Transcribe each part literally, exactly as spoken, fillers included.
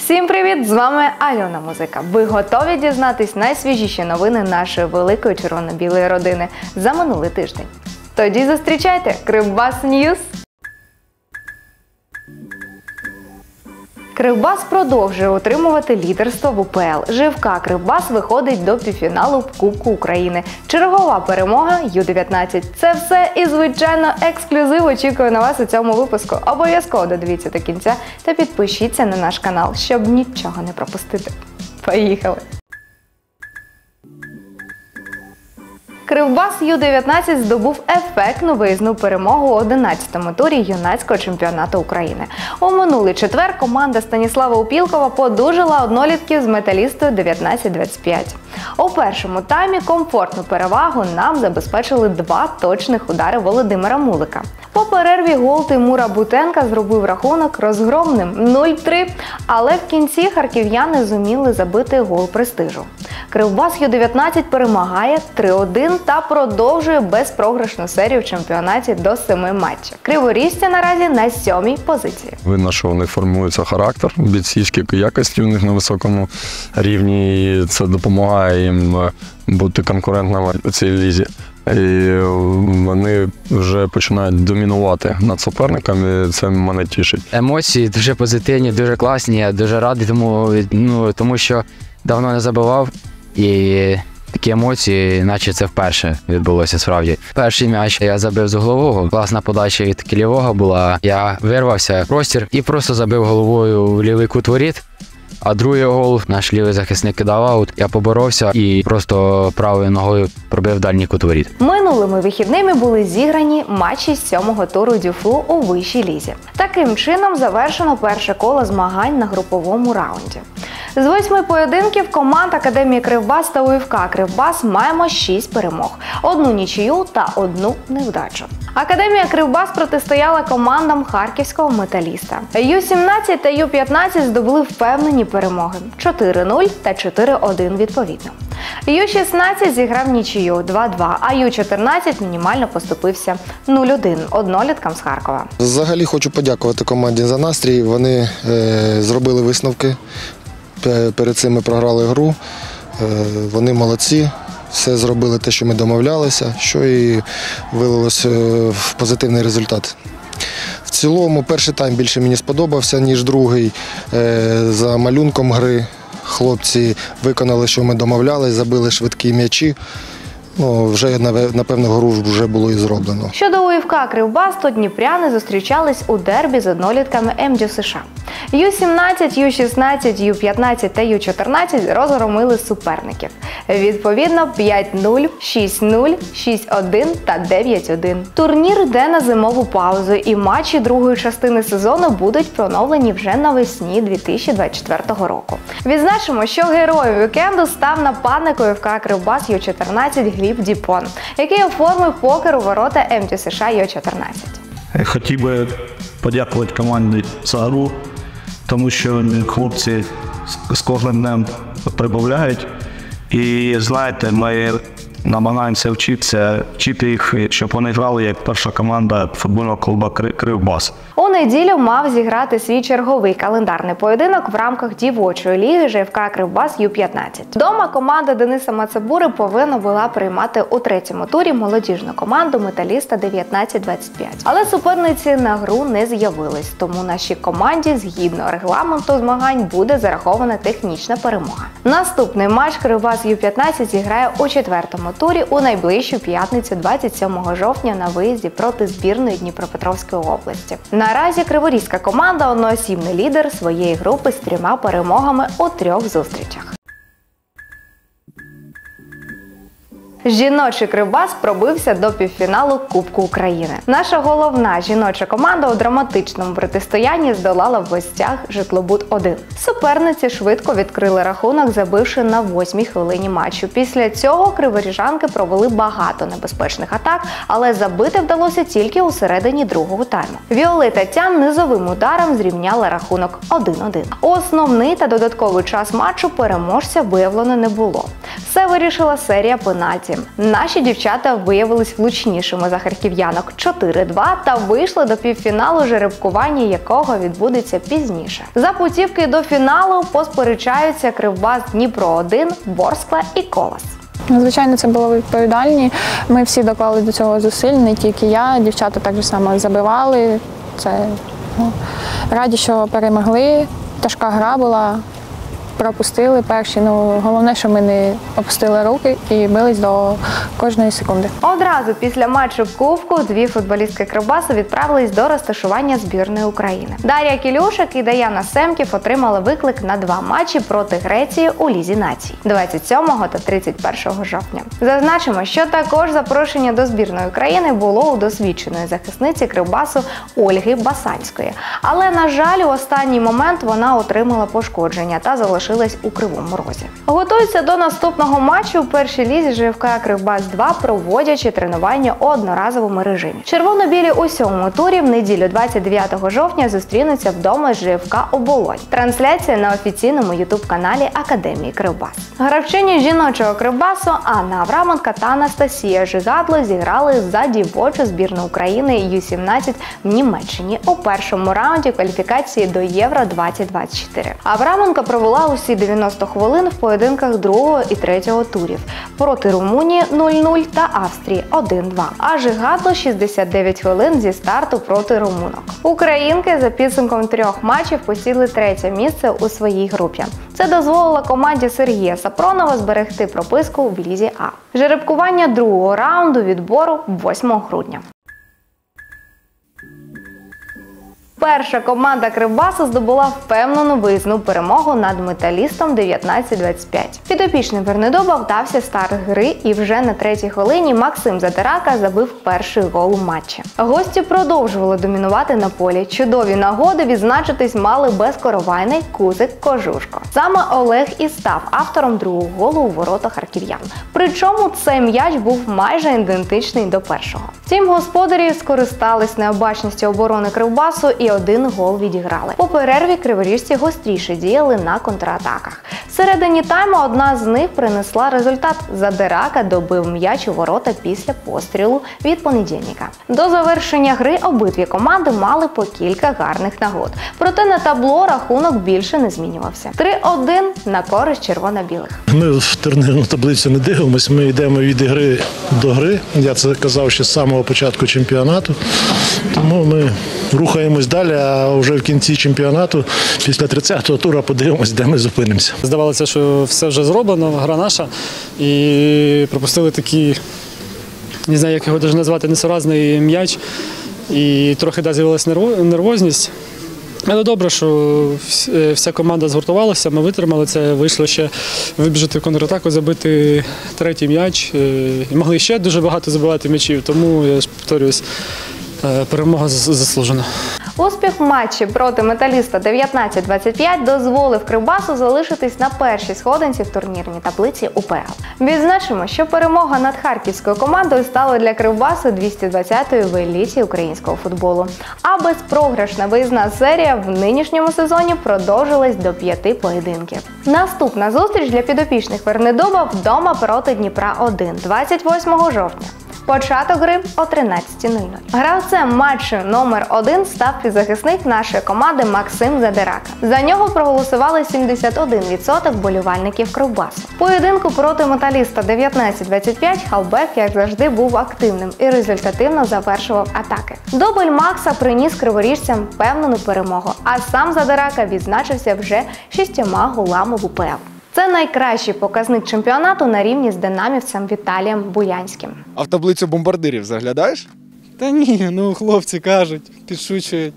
Всім привіт! З вами Альона Музика. Ви готові дізнатись найсвіжіші новини нашої великої червоно-білої родини за минулий тиждень? Тоді зустрічайте Кривбас Ньюс! Кривбас продовжує утримувати лідерство в УПЛ. ЖФК Кривбас виходить до півфіналу Кубку України. Чергова перемога ю дев'ятнадцять. Це все і, звичайно, ексклюзив очікує на вас у цьому випуску. Обов'язково додивіться до кінця та підпишіться на наш канал, щоб нічого не пропустити. Поїхали! Кривбас ю дев'ятнадцять здобув ефектну виїзну перемогу у одинадцятому турі юнацького чемпіонату України. У минулий четвер команда Станіслава Упілкова подужала однолітків з Металістою дев'ятнадцять двадцять п'ять. У першому таймі комфортну перевагу нам забезпечили два точних удари Володимира Мулика. По перерві гол Тимура Бутенка зробив рахунок розгромним нуль три, але в кінці харків'яни зуміли забити гол престижу. Кривбас ю дев'ятнадцять перемагає три один та продовжує безпрограшну серію в чемпіонаті до семи матчів. Криворіжці наразі на сьомій позиції. Видно, що у них формується характер, бійцівські якості у них на високому рівні, і це допомагає їм бути конкурентними у цій лізі. І вони вже починають домінувати над суперниками, це мене тішить. Емоції дуже позитивні, дуже класні, я дуже радий, тому, ну, тому що давно не забивав, і такі емоції, наче це вперше відбулося справді. Перший м'яч я забив з углового, класна подача від кілєвого була, я вирвався в простір і просто забив головою в лівий кут воріт. А другий гол наш лівий захисник кидав аут, я поборовся і просто правою ногою пробив дальній кут воріт. Минулими вихідними були зіграні матчі з сьомого туру ДЮФУ у вищій лізі. Таким чином завершено перше коло змагань на груповому раунді. З восьми поєдинків команд Академії Кривбас та УФК Кривбас маємо шість перемог, одну нічию та одну невдачу. Академія Кривбас протистояла командам харківського Металіста. ю сімнадцять та ю п'ятнадцять здобули впевнені перемоги – чотири нуль та чотири один відповідно. ю шістнадцять зіграв нічию два два, а ю чотирнадцять мінімально поступився нуль один одноліткам з Харкова. Взагалі хочу подякувати команді за настрій, вони е, зробили висновки. Перед цим ми програли гру, вони молодці, все зробили те, що ми домовлялися, що і вилилося в позитивний результат. В цілому перший тайм більше мені сподобався, ніж другий. За малюнком гри хлопці виконали, що ми домовлялися, забили швидкі м'ячі. Ну, вже, напевно, гру вже було і зроблено. Щодо УФК Кривбас, то дніпряни зустрічались у дербі з однолітками ем ді ю США. ю сімнадцять, ю шістнадцять, ю п'ятнадцять та ю чотирнадцять розгромили суперників. Відповідно, п'ять нуль, шість нуль, шість один та дев'ять один. Турнір йде на зимову паузу, і матчі другої частини сезону будуть проновлені вже навесні дві тисячі двадцять четвертого року. Відзначимо, що героєм вікенду став нападник УФК Кривбас ю чотирнадцять Гліб Діпон, який оформив покер у ворота ем ді ю США ю чотирнадцять. Хотів би подякувати команді за гру, тому що хлопці з кожним днем прибавляють. І знаєте, ми намагаємося вчитися, вчити їх, щоб вони грали як перша команда футбольного клубу Кривбас. У неділю мав зіграти свій черговий календарний поєдинок в рамках дівочої ліги ЖФК Кривбас ю п'ятнадцять. Дома команда Дениса Мацебури повинна була приймати у третьому турі молодіжну команду Металіста дев'ятнадцять двадцять п'ять. Але суперниці на гру не з'явились, тому нашій команді згідно регламенту змагань буде зарахована технічна перемога. Наступний матч Кривбас ю п'ятнадцять зіграє у четвертому турі у найближчу п'ятницю двадцять сьомого жовтня на виїзді проти збірної Дніпропетровської області. Наразі криворізька команда одноосібний лідер своєї групи з трьома перемогами у трьох зустрічах. Жіночий Кривбас пробився до півфіналу Кубку України. Наша головна жіноча команда у драматичному протистоянні здолала в гостях Житлобуд один. Суперниці швидко відкрили рахунок, забивши на восьмій хвилині матчу. Після цього криворіжанки провели багато небезпечних атак, але забити вдалося тільки у середині другого тайму. Віолета Тям низовим ударом зрівняла рахунок один один. У основний та додатковий час матчу переможця виявлено не було. Все вирішила серія пенальті. вісім. Наші дівчата виявились влучнішими за харків'янок чотири-два та вийшли до півфіналу, жеребкування якого відбудеться пізніше. За путівки до фіналу посперечаються Кривбас, Дніпро один, Ворскла і Колос. Звичайно, це було відповідальні. Ми всі доклали до цього зусиль, не тільки я, дівчата так само забивали. Це, ну, раді, що перемогли. Тяжка гра була, пропустили перші. Ну, головне, що ми не опустили руки і бились до кожної секунди. Одразу після матчу Кубку дві футболістки Кривбасу відправились до розташування збірної України. Дар'я Кілюшик і Даяна Семків отримали виклик на два матчі проти Греції у Лізі націй двадцять сьомого та тридцять першого жовтня. Зазначимо, що також запрошення до збірної України було у досвідченої захисниці Кривбасу Ольги Басанської. Але, на жаль, у останній момент вона отримала пошкодження та залишилась у Кривому Розі. Готуються до наступного матчу у першій лізі ЖФК Кривбас два, проводячи тренування у одноразовому режимі. Червоно-білі у сьомому турі в неділю двадцять дев'ятого жовтня зустрінуться вдома з ЖФК Оболонь. Трансляція на офіційному ютуб-каналі Академії Кривбас. Гравчині жіночого Кривбасу Анна Авраменко та Анастасія Жигадло зіграли за дівочу збірну України ю сімнадцять в Німеччині у першому раунді кваліфікації до Євро двадцять двадцять чотири. Авраменко провела усі дев'яносто хвилин в поєдинках другого і третього турів проти Румунії нуль-нуль та Австрії один-два, а Жигадло шістдесят дев'ять хвилин зі старту проти румунок. Українки за підсумком трьох матчів посіли третє місце у своїй групі. Це дозволило команді Сергія Сапронова зберегти прописку в Лізі А. Жеребкування другого раунду відбору восьмого грудня. Перша команда Кривбасу здобула впевнену виїзну перемогу над Металістом дев'ятнадцять двадцять п'ять. Підопічний Вернедуба вдався старт гри, і вже на третій хвилині Максим Задирака забив перший гол у матчі. Гості продовжували домінувати на полі. Чудові нагоди відзначитись мали Безкоровайний, Кузик, Кожушко. Саме Олег і став автором другого голу у ворота харків'ян. Причому цей м'яч був майже ідентичний до першого. Втім, господарі скористались необачністю оборони Кривбасу і один гол відіграли. По перерві криворіжці гостріше діяли на контратаках. Всередині тайму одна з них принесла результат. Задирака добив м'яч у ворота після пострілу від Понедільника. До завершення гри обидві команди мали по кілька гарних нагод. Проте на табло рахунок більше не змінювався. три-один на користь червоно-білих. Ми в турнірну таблицю не дивимося, ми йдемо від ігри до гри. Я це казав ще з самого початку чемпіонату. Тому ми рухаємось далі, а вже в кінці чемпіонату, після тридцятого тура, подивимось, де ми зупинимося. Здавалося, що все вже зроблено, гра наша, і пропустили такий, не знаю, як його навіть назвати, несуразний м'яч, і трохи да, з'явилася нервозність. Але добре, що вся команда згуртувалася, ми витримали це, вийшло ще вибіжати в контратаку, забити третій м'яч. І могли ще дуже багато забивати м'ячів, тому, я ж повторююсь, перемога заслужена. Успіх в матчі проти Металіста дев'ятнадцять двадцять п'ять дозволив Кривбасу залишитись на першій сходинці в турнірній таблиці УПЛ. Відзначимо, що перемога над харківською командою стала для Кривбасу двісті двадцятою в еліті українського футболу. А безпрограшна виїзна серія в нинішньому сезоні продовжилась до п'яти поєдинків. Наступна зустріч для підопічних Вернедуба вдома проти Дніпра один двадцять восьмого жовтня. Початок гри о тринадцятій нуль нуль. Гравцем матчу номер один став півзахисник нашої команди Максим Задирака. За нього проголосували сімдесят один відсоток вболівальників Кривбасу. В поєдинку проти Металіста дев'ятнадцять двадцять п'ять хавбек, як завжди, був активним і результативно завершував атаки. Дубль Макса приніс криворіжцям впевнену перемогу, а сам Задирака відзначився вже шістьома голами в УПЛ. Це найкращий показник чемпіонату на рівні з динамівцем Віталієм Буянським. А в таблицю бомбардирів заглядаєш? Та ні, ну хлопці кажуть, підшучують,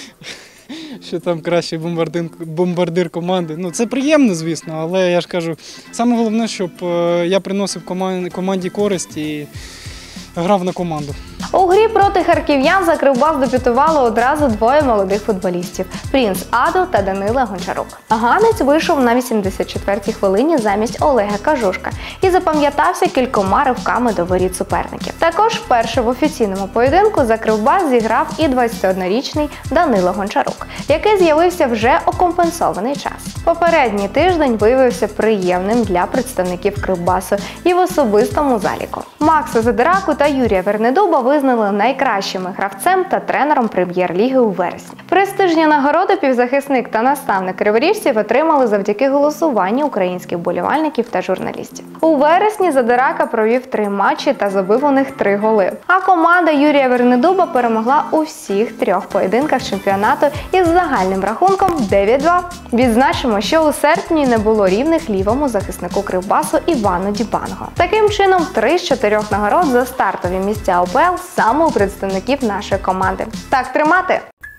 що там кращий бомбардир, бомбардир команди. Ну це приємно, звісно, але я ж кажу, саме головне, щоб я приносив команді, команді користь і грав на команду. У грі проти харків'ян за Кривбас дебютувало одразу двоє молодих футболістів – Принц Аду та Данила Гончарук. Ганець вийшов на вісімдесят четвертій хвилині замість Олега Кажушка і запам'ятався кількома ривками до воріт суперників. Також вперше в офіційному поєдинку за Кривбас зіграв і двадцятиоднорічний Данило Гончарук, який з'явився вже у компенсований час. Попередній тиждень виявився приємним для представників Кривбасу і в особистому заліку. Макса Задираку та Юрія Вернедуба визнали найкращими гравцем та тренером прем'єр-ліги у вересні. Престижні нагороди півзахисник та наставник криворіжців отримали завдяки голосуванню українських вболівальників та журналістів. У вересні Задирака провів три матчі та забив у них три голи. А команда Юрія Вернедуба перемогла у всіх трьох поєдинках чемпіонату із загальним рахунком дев'ять-два. Відзначимо, що у серпні не було рівних лівому захиснику Кривбасу Івану Дібанго. Таким чином, три з чотирьох нагород за стартові місця УПЛ саме у представників нашої команди. Так тримати!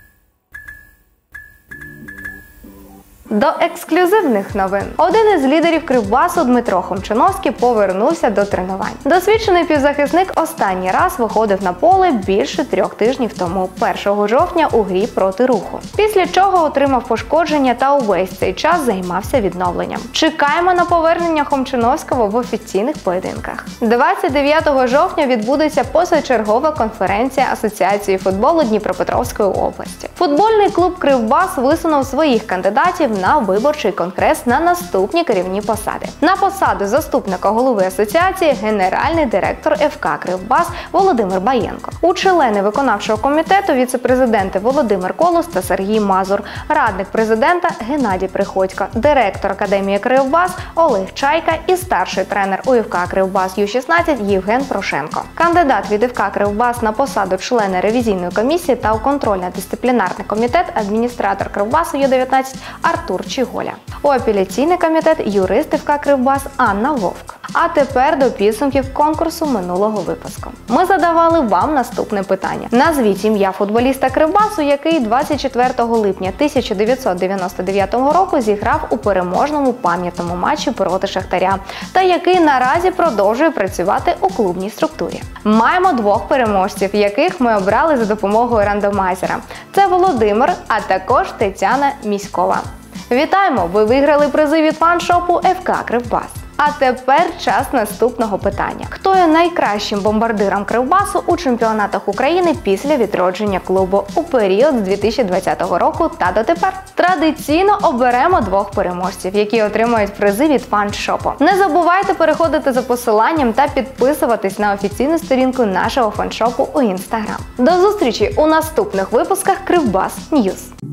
До ексклюзивних новин. Один із лідерів Кривбасу Дмитро Хомчиновський повернувся до тренувань. Досвідчений півзахисник останній раз виходив на поле більше трьох тижнів тому, першого жовтня у грі проти Руху. Після чого отримав пошкодження та увесь цей час займався відновленням. Чекаємо на повернення Хомчиновського в офіційних поєдинках. двадцять дев'ятого жовтня відбудеться позачергова конференція Асоціації футболу Дніпропетровської області. Футбольний клуб Кривбас висунув своїх кандидатів на виборчий конгрес на наступні керівні посади. На посаду заступника голови асоціації генеральний директор еф ка Кривбас Володимир Баєнко. У члени виконавчого комітету віце-президенти Володимир Колос та Сергій Мазур, радник президента Геннадій Приходько, директор Академії Кривбас Олег Чайка і старший тренер у еф ка Кривбас ю шістнадцять Євген Прошенко. Кандидат від еф ка Кривбас на посаду члена ревізійної комісії та у контрольно-дисциплінарний комітет адміністратор Кривбасу ю дев'ятнадцять Артур Чіголя. У апеляційний комітет юрист еф ка Кривбас Анна Вовк. А тепер до підсумків конкурсу минулого випуску. Ми задавали вам наступне питання. Назвіть ім'я футболіста Кривбасу, який двадцять четвертого липня тисяча дев'ятсот дев'яносто дев'ятого року зіграв у переможному пам'ятному матчі проти Шахтаря та який наразі продовжує працювати у клубній структурі. Маємо двох переможців, яких ми обрали за допомогою рандомайзера. Це Володимир, а також Тетяна Міськова. Вітаємо! Ви виграли призи від фан-шопу еф ка Кривбас. А тепер час наступного питання. Хто є найкращим бомбардиром Кривбасу у чемпіонатах України після відродження клубу у період з дві тисячі двадцятого року та дотепер? Традиційно оберемо двох переможців, які отримають призи від фан-шопу. Не забувайте переходити за посиланням та підписуватись на офіційну сторінку нашого фан-шопу у Інстаграм. До зустрічі у наступних випусках Кривбас Ньюз.